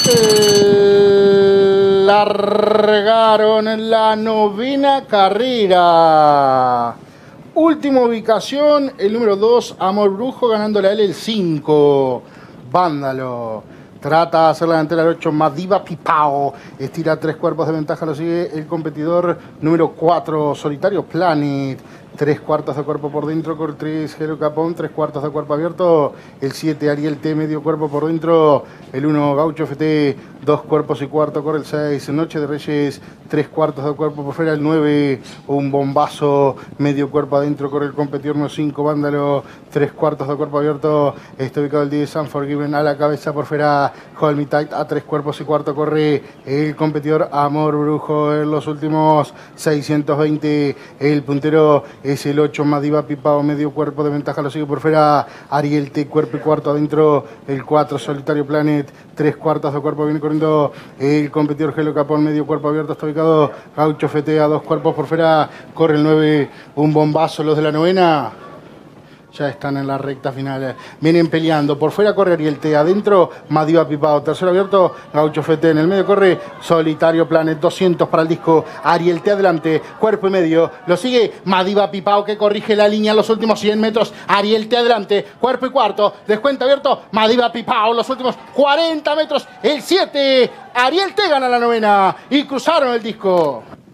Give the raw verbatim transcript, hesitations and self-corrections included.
Largaron la novena carrera. Última ubicación, el número dos, Amor Brujo, ganándole a él el cinco. Vándalo. Trata de hacer la delantera al ocho, Madiba Pipao. Estira tres cuerpos de ventaja, lo sigue el competidor número cuatro, Solitario Planet. Tres cuartos de cuerpo por dentro, con tres, Jero Capón, tres cuartos de cuerpo abierto. El siete, Ariel T, medio cuerpo por dentro. El uno, Gaucho F T, dos cuerpos y cuarto, corre el seis. Noche de Reyes, tres cuartos de cuerpo por fuera. El nueve, un bombazo, medio cuerpo adentro, corre el competidor número cinco, Vándalo, tres cuartos de cuerpo abierto. Está ubicado el diez, Unforgiven, a la cabeza por fuera. Hold Me Tight, a tres cuerpos y cuarto, corre el competidor Amor Brujo. En los últimos seiscientos veinte, el puntero es el ocho, Madiba Pipao, medio cuerpo de ventaja, lo sigue por fuera Ariel T, cuerpo y cuarto adentro. El cuatro, Solitario Planet, tres cuartos de cuerpo, viene corriendo el competidor Gelo Capón, medio cuerpo abierto, está ubicado Gaucho F T, a dos cuerpos por fuera, corre el nueve, un bombazo. Los de la novena ya están en la recta final, vienen peleando, por fuera corre Ariel T, adentro Madiba Pipao, tercero abierto Gaucho F T, en el medio corre Solitario Planet, doscientos para el disco, Ariel T adelante, cuerpo y medio, lo sigue Madiba Pipao que corrige la línea los últimos cien metros, Ariel T adelante, cuerpo y cuarto, descuento abierto, Madiba Pipao los últimos cuarenta metros, el siete, Ariel T gana la novena y cruzaron el disco.